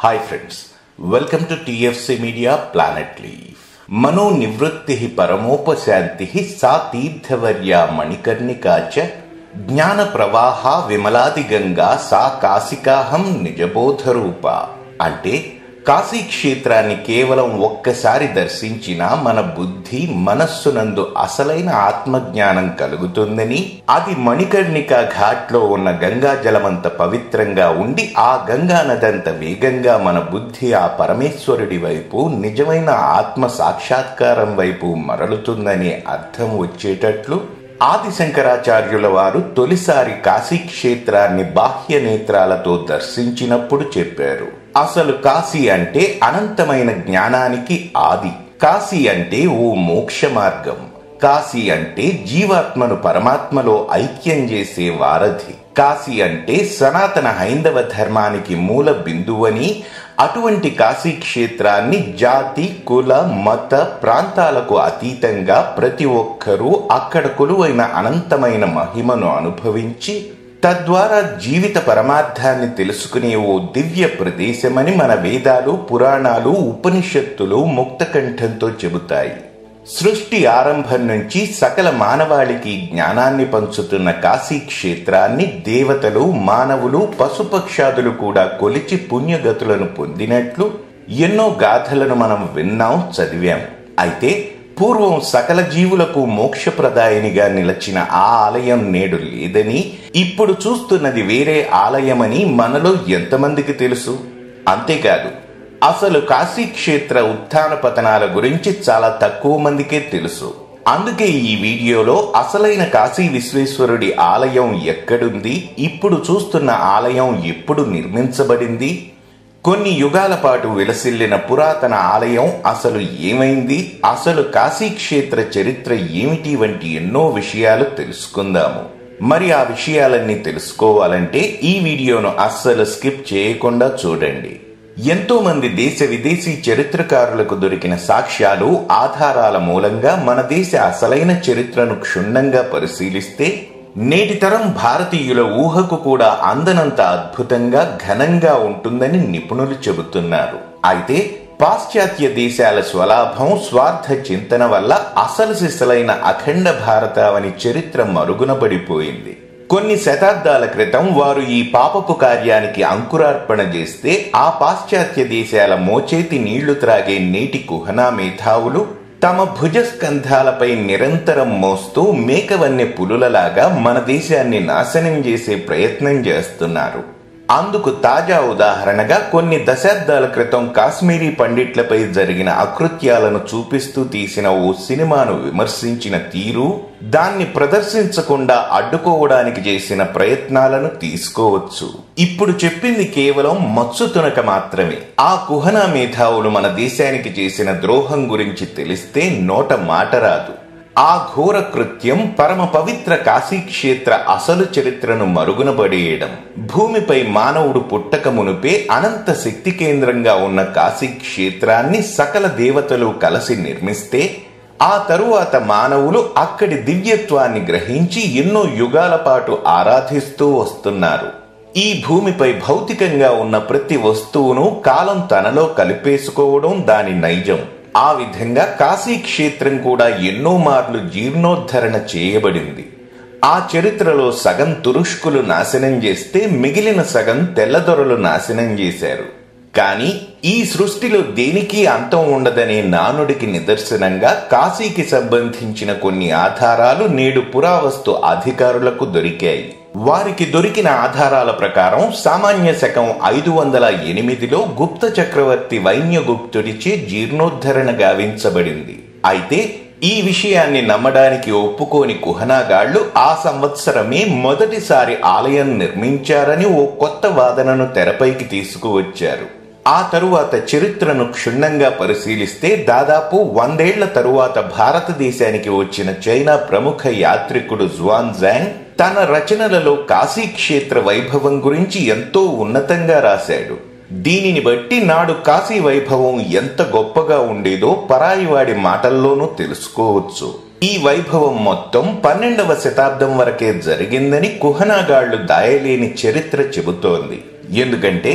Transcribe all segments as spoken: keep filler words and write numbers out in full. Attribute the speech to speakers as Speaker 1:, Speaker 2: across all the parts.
Speaker 1: Hi friends, welcome to TFC media planet leaf. మనో నివృత్తి పరమోపశాంతి సా తీర్థవర్యా మణికర్ణికా చ జ్ఞాన ప్రవాహ విమలాది గంగా సా కాశికాహం నిజబోధరూప. అంటే కాశీ క్షేత్రాన్ని కేవలం ఒక్కసారి దర్శించినా మన బుద్ధి మనస్సునందు అసలైన ఆత్మజ్ఞానం కలుగుతుందని, అది మణికర్ణికా ఘాట్లో ఉన్న గంగా జలమంత పవిత్రంగా ఉండి ఆ గంగా నదంత వేగంగా మన బుద్ధి ఆ పరమేశ్వరుడి వైపు, నిజమైన ఆత్మ సాక్షాత్కారం వైపు మరలుతుందనే అర్థం వచ్చేటట్లు ఆది శంకరాచార్యుల వారు తొలిసారి కాశీ క్షేత్రాన్ని బాహ్య నేత్రాలతో దర్శించినప్పుడు చెప్పారు. అసలు కాశీ అంటే అనంతమైన జ్ఞానానికి ఆది. కాశీ అంటే ఓ మోక్ష మార్గం. కాశీ అంటే జీవాత్మను పరమాత్మలో ఐక్యం చేసే వారధి. కాశీ అంటే సనాతన హైందవ ధర్మానికి మూల బిందువని, అటువంటి కాశీ క్షేత్రాన్ని జాతి, కుల, మత, ప్రాంతాలకు అతీతంగా ప్రతి ఒక్కరూ అక్కడ కొలువైన అనంతమైన మహిమను అనుభవించి తద్వారా జీవిత పరమార్థాన్ని తెలుసుకునే ఓ దివ్య ప్రదేశమని మన వేదాలు, పురాణాలు, ఉపనిషత్తులు ముక్తకంఠంతో చెబుతాయి. సృష్టి ఆరంభం నుంచి సకల మానవాళికి జ్ఞానాన్ని పంచుతున్న కాశీ క్షేత్రాన్ని దేవతలు, మానవులు, పశుపక్షాదులు కూడా కొలిచి పుణ్యగతులను పొందినట్లు ఎన్నో గాథలను మనం విన్నాం, చదివాం. అయితే పూర్వం సకల జీవులకు మోక్షప్రదాయనిగా నిలచిన ఆ ఆలయం నేడు లేదని, ఇప్పుడు చూస్తున్నది వేరే ఆలయమని మనలో ఎంతమందికి తెలుసు? అంతేకాదు, అసలు కాశీ క్షేత్ర ఉత్థాన పతనాల గురించి చాలా తక్కువ మందికే తెలుసు. అందుకే ఈ వీడియోలో అసలైన కాశీ విశ్వేశ్వరుడి ఆలయం ఎక్కడుంది, ఇప్పుడు చూస్తున్న ఆలయం ఎప్పుడు నిర్మించబడింది, కొన్ని యుగాల పాటు విలసిల్లిన పురాతన ఆలయం అసలు ఏమైంది, అసలు కాశీ క్షేత్ర చరిత్ర ఏమిటి వంటి ఎన్నో విషయాలు తెలుసుకుందాము. మరి ఆ విషయాలన్నీ తెలుసుకోవాలంటే ఈ వీడియోను అస్సలు స్కిప్ చేయకుండా చూడండి. ఎంతో మంది దేశ విదేశీ చరిత్రకారులకు దొరికిన సాక్ష్యాలు, ఆధారాల మూలంగా మన దేశ అసలైన చరిత్రను క్షుణ్ణంగా పరిశీలిస్తే నేటి తరం భారతీయుల ఊహకు కూడా అందనంత అద్భుతంగా, ఘనంగా ఉంటుందని నిపుణులు చెబుతున్నారు. అయితే పాశ్చాత్య దేశాల స్వలాభం, స్వార్థ చింతన వల్ల అసలు సిసలైన అఖండ భారతావని చరిత్ర మరుగునబడిపోయింది. కొన్ని శతాబ్దాల క్రితం వారు ఈ పాపపు కార్యానికి అంకురార్పణ చేస్తే ఆ పాశ్చాత్య దేశాల మోచేతి నీళ్లు త్రాగే నేటి కుహనా మేధావులు తమ భుజస్కంధాలపై నిరంతరం మోస్తూ మేకవన్నె పులులలాగా మన దేశాన్ని నాశనం చేసే ప్రయత్నం చేస్తున్నారు. అందుకు తాజా ఉదాహరణగా కొన్ని దశాబ్దాల క్రితం కాశ్మీరీ పండిట్లపై జరిగిన అకృత్యాలను చూపిస్తూ తీసిన ఓ సినిమాను విమర్శించిన తీరు, దాన్ని ప్రదర్శించకుండా అడ్డుకోవడానికి చేసిన ప్రయత్నాలను తీసుకోవచ్చు. ఇప్పుడు చెప్పింది కేవలం మచ్చు తునక మాత్రమే. ఆ కుహనా మేధావులు మన దేశానికి చేసిన ద్రోహం గురించి తెలిస్తే నోట మాట రాదు. ఆ ఘోర కృత్యం పరమ పవిత్ర కాశీ క్షేత్ర అసలు చరిత్రను మరుగునబడేయడం. భూమిపై మానవుడు పుట్టక మునుపే అనంత శక్తి కేంద్రంగా ఉన్న కాశీ క్షేత్రాన్ని సకల దేవతలు కలిసి నిర్మిస్తే ఆ తరువాత మానవులు అక్కడి దివ్యత్వాన్ని గ్రహించి ఎన్నో యుగాల పాటు ఆరాధిస్తూ వస్తున్నారు. ఈ భూమిపై భౌతికంగా ఉన్న ప్రతి వస్తువును కాలం తనలో కలిపేసుకోవడం దాని నైజం. ఆ విధంగా కాశీ క్షేత్రం కూడా ఎన్నో మార్లు జీర్ణోద్ధరణ చేయబడింది. ఆ చరిత్రలో సగం తురుష్కులు నాశనం చేస్తే మిగిలిన సగం తెల్లదొరలు నాశనం చేశారు. కానీ ఈ సృష్టిలో దేనికి అంతం ఉండదనే నానుడికి నిదర్శనంగా కాశీకి సంబంధించిన కొన్ని ఆధారాలు నేడు పురావస్తు అధికారులకు దొరికాయి. వారికి దొరికిన ఆధారాల ప్రకారం సామాన్య శకం ఐదు వందల ఎనిమిదిలో గుప్త చక్రవర్తి వైన్యగుప్తుడిచే జీర్ణోద్ధరణ గావించబడింది. అయితే ఈ విషయాన్ని నమ్మడానికి ఒప్పుకోని కుహనాగాళ్లు ఆ సంవత్సరమే మొదటిసారి ఆలయం నిర్మించారని ఓ కొత్త వాదనను తెరపైకి తీసుకువచ్చారు. ఆ తరువాత చరిత్రను క్షుణ్ణంగా పరిశీలిస్తే దాదాపు వందేళ్ల తరువాత భారతదేశానికి వచ్చిన చైనా ప్రముఖ యాత్రికుడు జువాన్జాంగ్ తన రచనలలో కాశీ క్షేత్ర వైభవం గురించి ఎంతో ఉన్నతంగా రాశాడు. దీనిని బట్టి నాడు కాశీ వైభవం ఎంత గొప్పగా ఉండేదో పరాయివాడి మాటల్లోనూ తెలుసుకోవచ్చు. ఈ వైభవం మొత్తం పన్నెండవ శతాబ్దం వరకే జరిగిందని కుహనాగాళ్లు దాయలేని చరిత్ర చెబుతోంది. ఎందుకంటే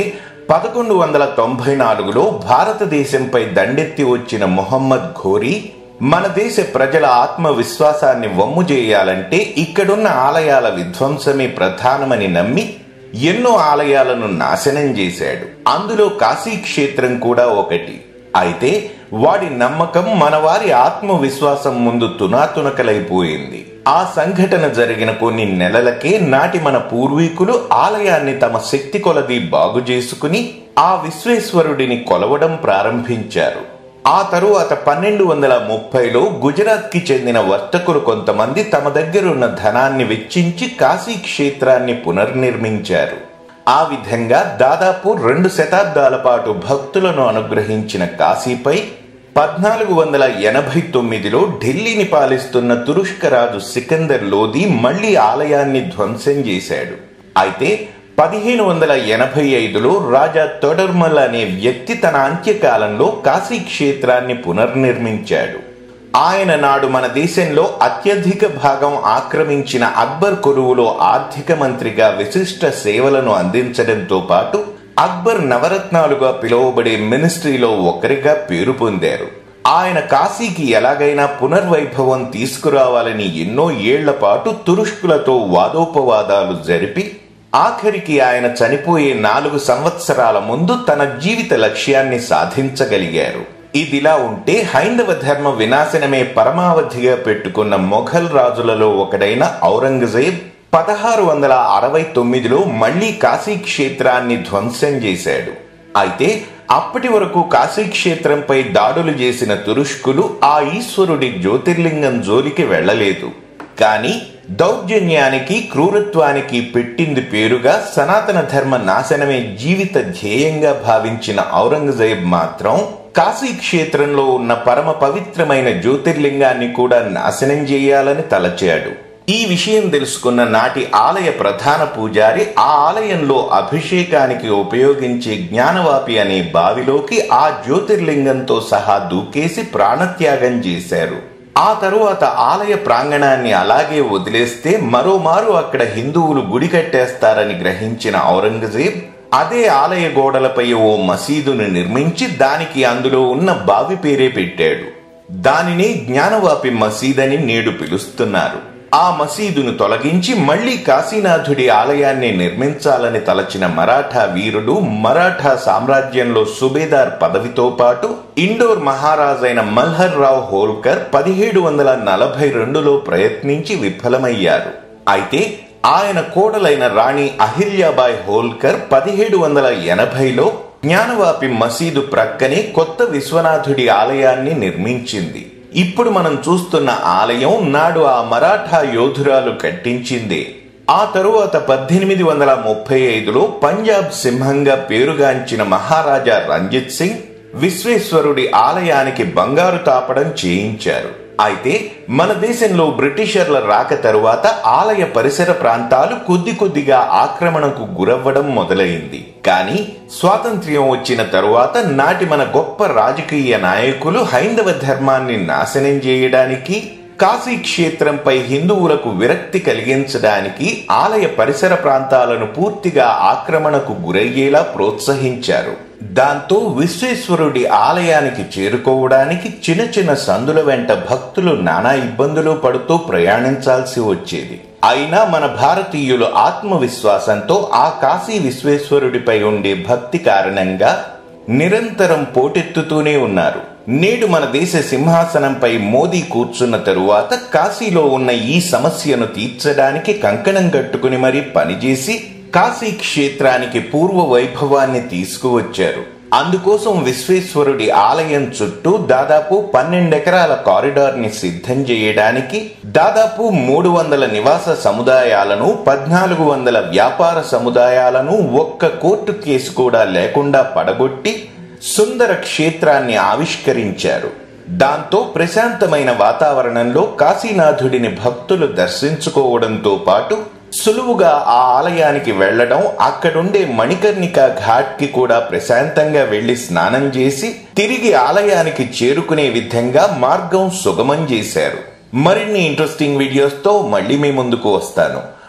Speaker 1: పదకొండు వందల తొంభై నాలుగులో భారతదేశంపై దండెత్తి వచ్చిన మొహమ్మద్ ఘోరీ మన దేశ ప్రజల ఆత్మవిశ్వాసాన్ని వమ్ము చేయాలంటే ఇక్కడున్న ఆలయాల విధ్వంసమే ప్రధానమని నమ్మి ఎన్నో ఆలయాలను నాశనం చేశాడు. అందులో కాశీ క్షేత్రం కూడా ఒకటి. అయితే వాడి నమ్మకం మనవారి ఆత్మవిశ్వాసం ముందు తునాతునకలైపోయింది. ఆ సంఘటన జరిగిన కొన్ని నెలలకే నాటి మన పూర్వీకులు ఆలయాన్ని తమ శక్తి కొలది బాగు చేసుకుని ఆ విశ్వేశ్వరుడిని కొలవడం ప్రారంభించారు. ఆ తరువాత పన్నెండు వందల ముప్పైలో గుజరాత్ కి చెందిన వర్తకులు కొంతమంది తమ దగ్గరున్న ధనాన్ని వెచ్చించి కాశీ క్షేత్రాన్ని పునర్నిర్మించారు. ఆ విధంగా దాదాపు రెండు శతాబ్దాల పాటు భక్తులను అనుగ్రహించిన కాశీపై పద్నాలుగు వందల ఎనభై తొమ్మిదిలో ఢిల్లీని పాలిస్తున్న తురుష్క రాజు సికందర్ లోధి మళ్లీ ఆలయాన్ని ధ్వంసం చేశాడు. అయితే పదిహేను వందల ఎనభై ఐదులో రాజా తొడర్మల్ అనే వ్యక్తి తన అంత్యకాలంలో కాశీ క్షేత్రాన్ని పునర్నిర్మించాడు. ఆయన నాడు మన దేశంలో అత్యధిక భాగం ఆక్రమించిన అక్బర్ కొలువులో ఆర్థిక మంత్రిగా విశిష్ట సేవలను అందించడంతో పాటు అక్బర్ నవరత్నాలుగా పిలువబడే మినిస్ట్రీలో ఒకరిగా పేరు పొందారు. ఆయన కాశీకి ఎలాగైనా పునర్వైభవం తీసుకురావాలని ఎన్నో ఏళ్ల పాటు తురుష్కులతో వాదోపవాదాలు జరిపి ఆఖరికి ఆయన చనిపోయే నాలుగు సంవత్సరాల ముందు తన జీవిత లక్ష్యాన్ని సాధించగలిగారు. ఇదిలా ఉంటే హైందవ ధర్మ వినాశనమే పరమావధిగా పెట్టుకున్న మొఘల్ రాజులలో ఒకడైన ఔరంగజేబ్ పదహారు వందల అరవై తొమ్మిదిలో మళ్లీ కాశీ క్షేత్రాన్ని ధ్వంసం చేశాడు. అయితే అప్పటి వరకు కాశీ క్షేత్రంపై దాడులు చేసిన తురుష్కులు ఆ ఈశ్వరుడి జ్యోతిర్లింగం జోలికి వెళ్లలేదు. కానీ దౌర్జన్యానికి క్రూరత్వానికి పెట్టింది పేరుగా సనాతన ధర్మ నాశనమే జీవిత ధ్యేయంగా భావించిన ఔరంగజేబ్ మాత్రం కాశీ క్షేత్రంలో ఉన్న పరమ పవిత్రమైన జ్యోతిర్లింగాన్ని కూడా నాశనం చేయాలని తలచాడు. ఈ విషయం తెలుసుకున్న నాటి ఆలయ ప్రధాన పూజారి ఆ ఆలయంలో అభిషేకానికి ఉపయోగించే జ్ఞానవాపి అనే బావిలోకి ఆ జ్యోతిర్లింగంతో సహా దూకేసి ప్రాణత్యాగం చేశారు. ఆ తరువాత ఆలయ ప్రాంగణాన్ని అలాగే వదిలేస్తే మరోమారు అక్కడ హిందువులు గుడి కట్టేస్తారని గ్రహించిన ఔరంగజేబ్ అదే ఆలయ గోడలపై ఓ మసీదును నిర్మించి దానికి అందులో ఉన్న బావి పేరే పెట్టాడు. దానిని జ్ఞానవాపి మసీదని నేడు పిలుస్తున్నారు. ఆ మసీదును తొలగించి మళ్లీ కాశీనాథుడి ఆలయాన్ని నిర్మించాలని తలచిన మరాఠా వీరుడు మరాఠా సామ్రాజ్యంలో సుబేదార్ పదవితో పాటు ఇండోర్ మహారాజైన మల్హర్ రావు హోల్కర్ పదిహేడు వందల నలభై రెండులో ప్రయత్నించి విఫలమయ్యారు. అయితే ఆయన కోడలైన రాణి అహిల్యాబాయ్ హోల్కర్ పదిహేడు వందల ఎనభైలో జ్ఞానవాపి మసీదు ప్రక్కనే కొత్త విశ్వనాథుడి ఆలయాన్ని నిర్మించింది. ఇప్పుడు మనం చూస్తున్న ఆలయం నాడు ఆ మరాఠా యోధురాలు కట్టించిందే. ఆ తరువాత పద్దెనిమిది వందల ముప్పై ఐదులో పంజాబ్ సింహంగా పేరుగాంచిన మహారాజా రంజిత్ సింగ్ విశ్వేశ్వరుడి ఆలయానికి బంగారు తాపడం చేయించారు. అయితే మన దేశంలో బ్రిటిషర్ల రాక తరువాత ఆలయ పరిసర ప్రాంతాలు కొద్ది కొద్దిగా ఆక్రమణకు గురవ్వడం మొదలైంది. కానీ స్వాతంత్ర్యం వచ్చిన తరువాత నాటి మన గొప్ప రాజకీయ నాయకులు హైందవ ధర్మాన్ని నాశనం చేయడానికి, కాశీ క్షేత్రంపై హిందువులకు విరక్తి కలిగించడానికి ఆలయ పరిసర ప్రాంతాలను పూర్తిగా ఆక్రమణకు గురయ్యేలా ప్రోత్సహించారు. దాంతో విశ్వేశ్వరుడి ఆలయానికి చేరుకోవడానికి చిన్న చిన్న సందుల వెంట భక్తులు నానా ఇబ్బందులు పడుతూ ప్రయాణించాల్సి వచ్చేది. అయినా మన భారతీయులు ఆత్మవిశ్వాసంతో ఆ కాశీ విశ్వేశ్వరుడిపై ఉండే భక్తి కారణంగా నిరంతరం పోటెత్తుతూనే ఉన్నారు. నేడు మన దేశ సింహాసనంపై మోదీ కూర్చున్న తరువాత కాశీలో ఉన్న ఈ సమస్యను తీర్చడానికి కంకణం కట్టుకుని మరీ పనిచేసి కాశీ క్షేత్రానికి పూర్వ వైభవాన్ని తీసుకువచ్చారు. అందుకోసం విశ్వేశ్వరుడి ఆలయం చుట్టూ దాదాపు పన్నెండెకరాల కారిడార్ ని సిద్ధం చేయడానికి దాదాపు మూడు వందల నివాస సముదాయాలను, పద్నాలుగు వందల వ్యాపార సముదాయాలను ఒక్క కోర్టు కేసు కూడా లేకుండా పడగొట్టి సుందర క్షేత్రాన్ని ఆవిష్కరించారు. దాంతో ప్రశాంతమైన వాతావరణంలో కాశీనాథుడిని భక్తులు దర్శించుకోవడంతో పాటు సులువుగా ఆ ఆలయానికి వెళ్లడం, అక్కడుండే మణికర్ణిక ఘాట్ కి కూడా ప్రశాంతంగా వెళ్లి స్నానం చేసి తిరిగి ఆలయానికి చేరుకునే విధంగా మార్గం సుగమం చేశారు. మరిన్ని ఇంట్రెస్టింగ్ వీడియోస్ తో మళ్ళీ మీ ముందుకు వస్తాను.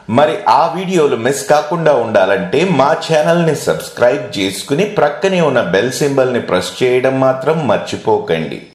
Speaker 1: మరి ఆ వీడియోలు మిస్ కాకుండా ఉండాలంటే మా ఛానల్ ని సబ్స్క్రైబ్ చేసుకుని ప్రక్కనే ఉన్న బెల్ సింబల్ ని ప్రెస్ చేయడం మాత్రం మర్చిపోకండి.